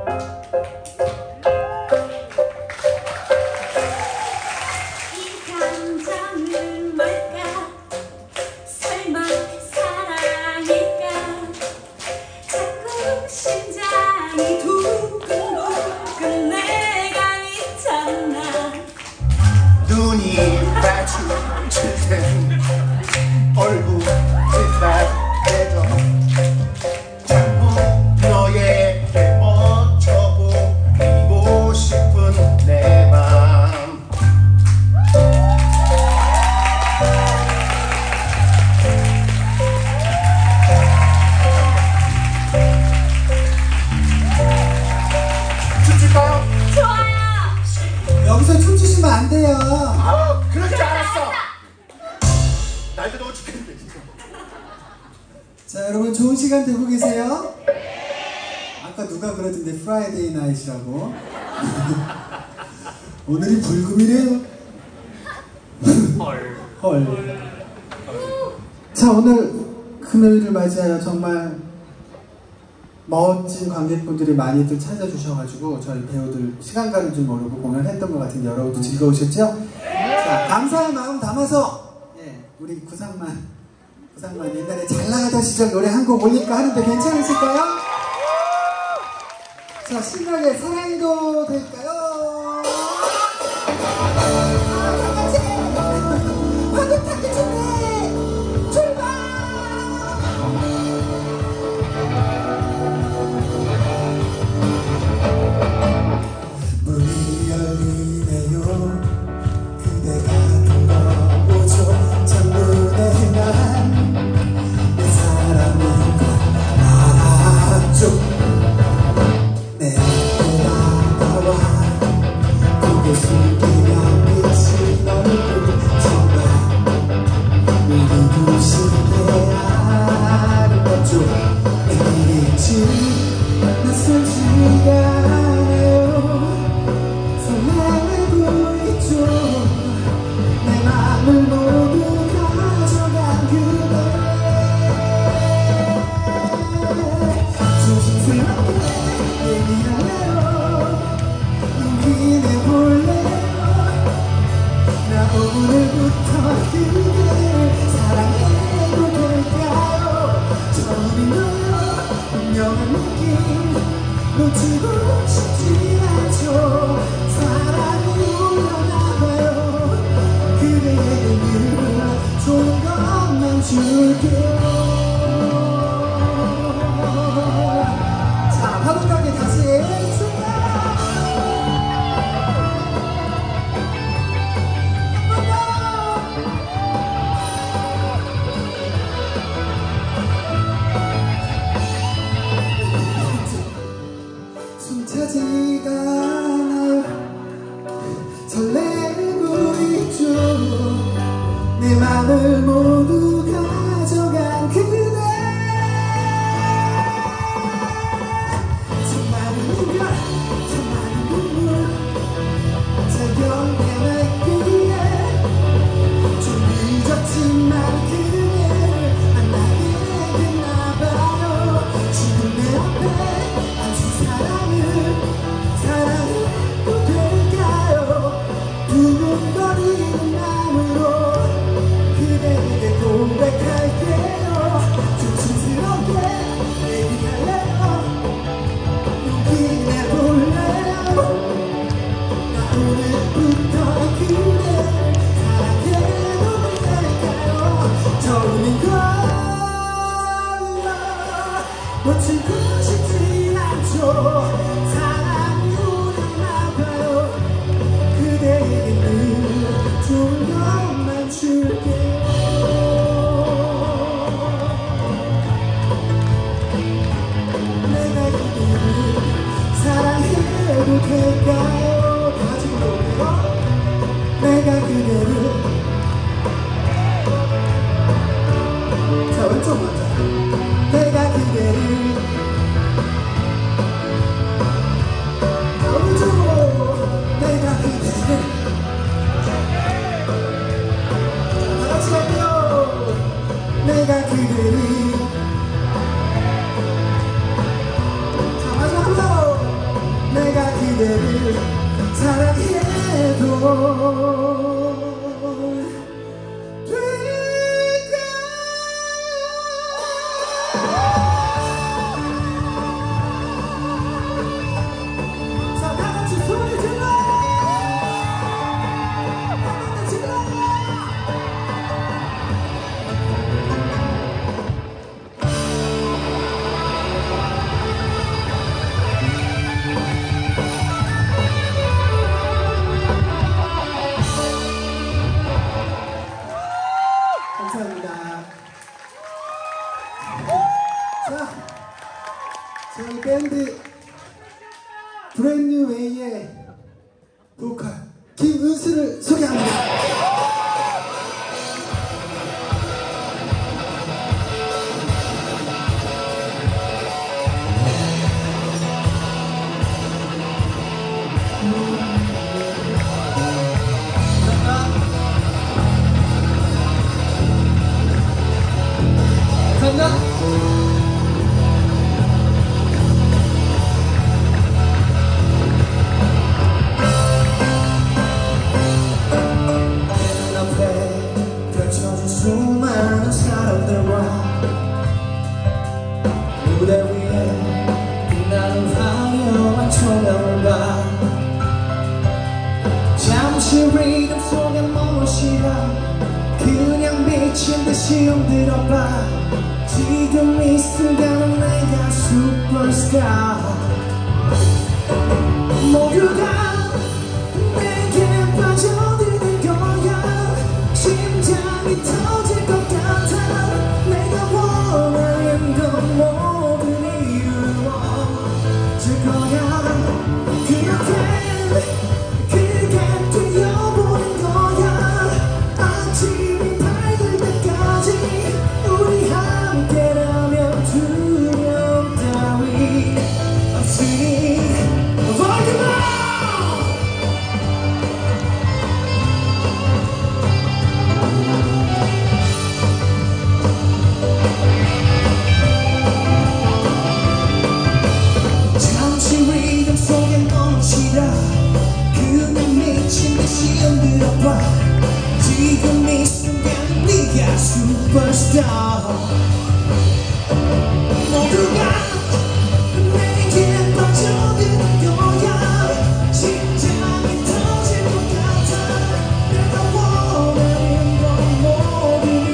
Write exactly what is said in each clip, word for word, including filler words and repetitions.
눈이 마주칠 땐 얼굴이 따뜻해져 자꾸 너에게 멈춰보이고 싶은 내 맘. 춤출까요? 좋아요. 여기서 춤추시면 안 돼요. 아, 그럴 줄 알았어. 날도 너무 죽겠는데 진짜. 자, 여러분 좋은 시간 되고 계세요? 아까 누가 그러던데 프라이데이 나잇이라고. 오늘이 불금이래요. 헐. 헐. 자, 오늘 금요일을 맞이하여 정말 멋진 관객분들이 많이들 찾아주셔가지고 저희 배우들 시간 가는 줄 모르고 공연했던 것 같은데 여러분도 즐거우셨죠? 자, 감사의 마음 담아서 예, 우리 구상만 구상만 옛날에 잘 나가던 시절 노래 한 곡 올릴까 하는데 괜찮으실까요? 자, 신나게 사랑도 될까요? 다 같이 화금 타기 준비 출발! 문이 열리네요. 그대가 들어오죠. 첫눈에 난 내 사랑인 걸 알았죠. 내 앞에 다가와 고개 숙이며 비친 얼굴 정말 우리 두시게 아름답죠. 내일인지 낯설지가 않아요. 설레고 있죠. 내 맘을 모두 가져간 그대. 조심스럽게 얘기하네요. 용기 내볼래요. 나 오늘부터 그대를 사랑해도 될까요? 처음인 거요. 분명한 느낌 놓치고 싶지 않죠. 사랑이 올라나가요. 그대에게는 좋은 것만 줄게요. 자, 화목하게 다시 출발! 숨 차지가 않아요. 설레고 있죠. 내 맘을 모두 가져간 그대. 수많은 이별, 수많은 눈물 새겨내기에 좀 늦었지만 그대를 만나게 됐나봐요. 지금 내 앞에 아주 사랑을 사랑해도 될까요? 두근거리는 마음으로 그대에게 고백할게요. 조심스럽게 얘기할래요. 용기 내볼래요. 나 오늘부터 그대를 사랑해도 될까요? 처음인 걸로 놓치고 싶지 않죠. 사랑이 오르나봐요. 그대에게는 좋은 것만 줄게요. 내가 그대를 사랑해도 될까요? 다시 불러볼게요. 내가 그대를. 자, 왼쪽 먼저. 내가 그대를. 자, 오른쪽으로. 내가 그대를. 자, 다 같이 갈게요. 내가 그대를. 자, 마지막 한 번. 그대를 사랑해도 저희 밴드 브랜뉴 웨이의 보컬 김은수를 소개합니다. 감사합니다. 수많은 사람들과 무대 위에 빛나는 화려한 조명을 봐 잠시 리듬 속에 무엇이라 그냥 미친 듯이 흔들어봐 지금 이 순간은 내가 슈퍼스타 모두가 내게 빠져드는 거야 심장이 터질 것 같아 내가 원하는 건 모든 이루어질 거야 그렇게 그게 뛰어보는 거야 아침이 밝을 때까지 우리 함께라면 두려움 따위 없으니 그냥 미친 듯이 흔들어봐 지금 이 순간 네가 슈퍼스타 모두가 내게 빠져드는 거야 심장이 터질 것 같아 내가 원하는 건 모두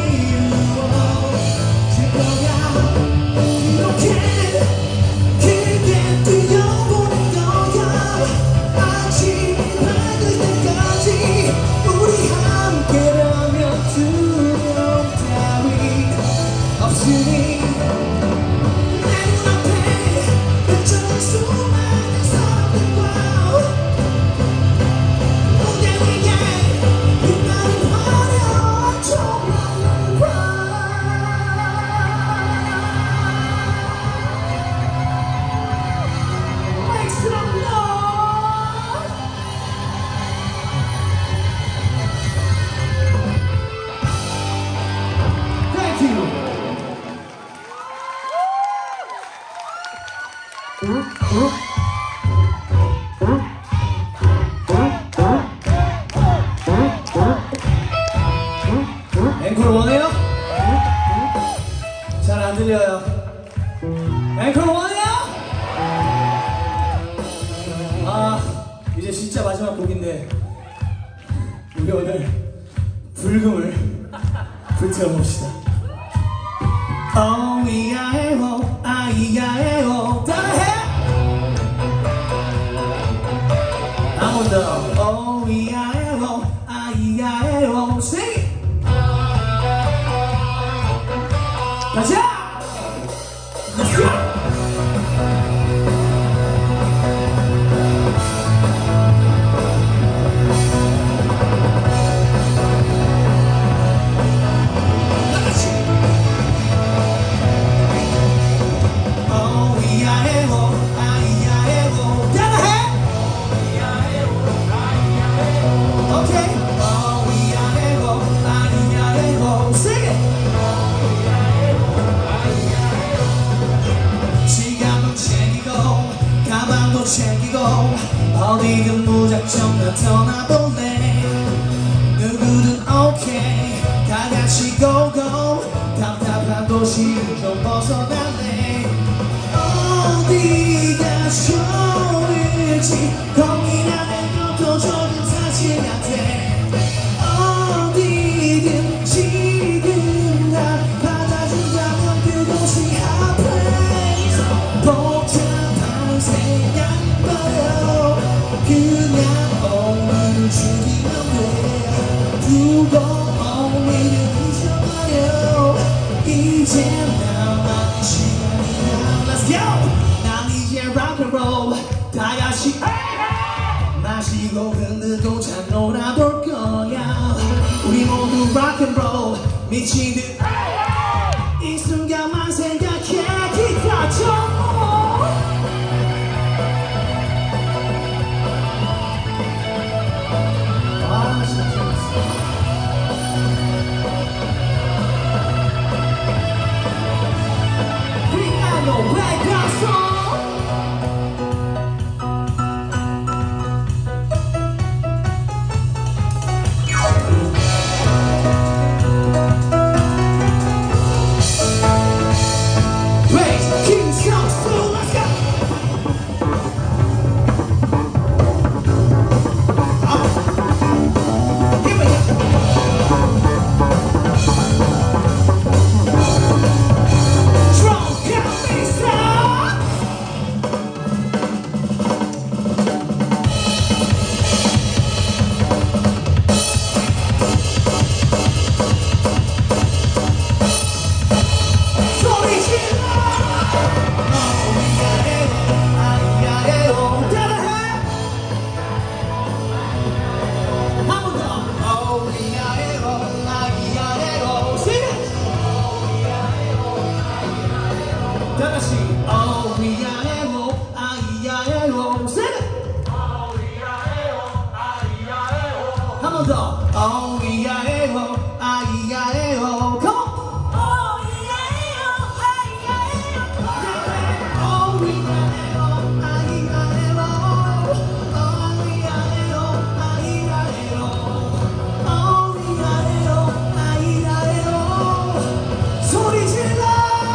이루어질 거야 이렇게 크게 뛰어보는 거야 아침이 밝을 때까지 우리 함께라면 두려움 따위 없으니 내 눈앞에 펼쳐진 수많은 사람들과 무대 위에 빛나는 화려한 조명과 Make some noise. Thank you. 앵콜 원해요? 잘 안 들려요. 앵콜 원해요? 아, 이제 진짜 마지막 곡인데 우리 오늘 불금을 불태워봅시다. 어이야에오 아이야에오 따라해! 한 번 더. 어이야에오 아이야에오 sing it! 가자! Let's go! Oh, yeah, oh, ah, yeah, oh, yeah, hey! 챙기고 어디든 무작정 나타나볼래. 누구든 오케이 다같이 고고. 답답한 도시를 좀 벗어날래. 어디가 좋을지 고민하는 것도 좋은 사실 같아. 어디든 지금 다 받아준다면 그곳이 한 place. 복잡한 생각 말여 그냥 오늘을 즐기면 돼. 두고 오늘을 잊어버려. 이제 나만의 시간이야. Let's go! 난 이제 rock and roll 다같이 마시고 흔들고 잘 놀아볼 거야. 우리 모두 rock and roll 미친 듯 이 순간만 생각해. 기타 쳐. 아 진짜 피아노 백가서 다시 oh 위아래로 아이야래로 oh 위아래로 아이야래로 한 번 더 oh 위아래로 아이야래로 come on oh 위아래로 아이야래로 oh 위아래로 아이야래로 oh 위아래로 아이야래로 oh 위아래로 아이야래로 소리 질러.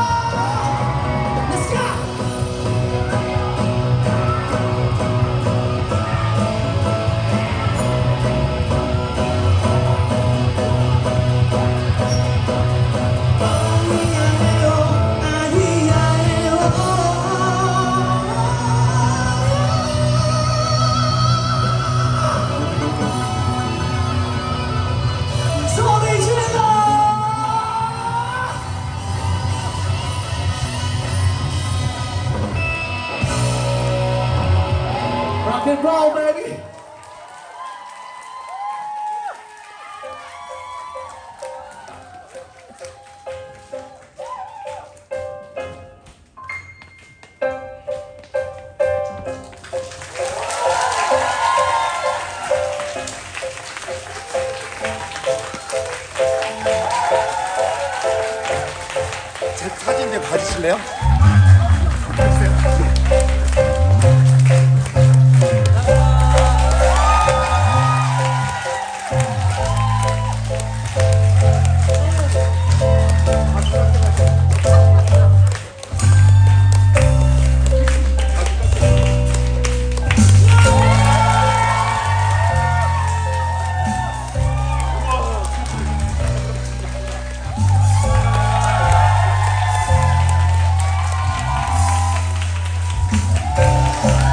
Rock and roll, baby. 제 사진 좀 봐주실래요? 아